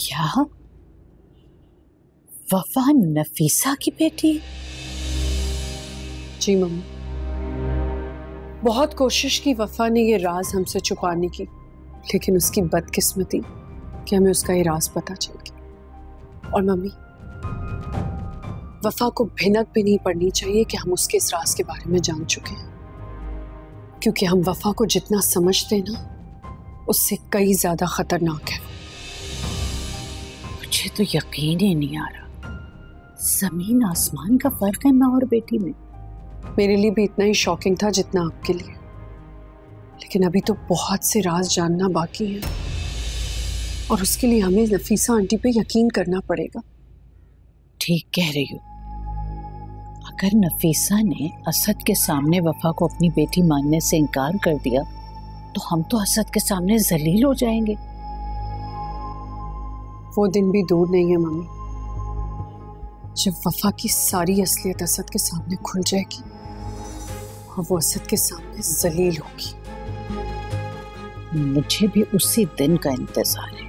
क्या वफा नफीसा की बेटी? जी मम्मी, बहुत कोशिश की वफा ने ये राज हमसे छुपाने की, लेकिन उसकी बदकिस्मती कि हमें उसका ये राज पता चल गया। और मम्मी, वफा को भिनक भी नहीं पड़नी चाहिए कि हम उसके इस राज के बारे में जान चुके हैं, क्योंकि हम वफा को जितना समझते हैं ना, उससे कई ज्यादा खतरनाक है। मुझे तो यकीन ही नहीं आ रहा, जमीन आसमान का फर्क है माँ और बेटी में। मेरे लिए भी इतना ही शॉकिंग था जितना आपके लिए, लेकिन अभी तो बहुत से राज जानना बाकी है और उसके लिए हमें नफीसा आंटी पे यकीन करना पड़ेगा। ठीक कह रही हो। अगर नफीसा ने असद के सामने वफा को अपनी बेटी मानने से इनकार कर दिया तो हम तो असद के सामने जलील हो जाएंगे। वो दिन भी दूर नहीं है मम्मी, जब वफा की सारी असलियत असद के सामने खुल जाएगी और वो असद के सामने जलील होगी। मुझे भी उसी दिन का इंतजार है।